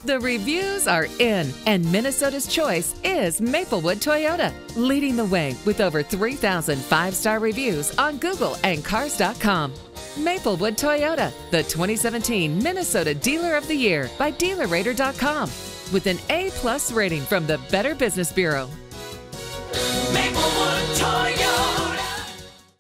The reviews are in, and Minnesota's choice is Maplewood Toyota, leading the way with over 3,000 five-star reviews on Google and Cars.com. Maplewood Toyota, the 2017 Minnesota Dealer of the Year by DealerRater.com, with an A+ rating from the Better Business Bureau. Maplewood Toyota.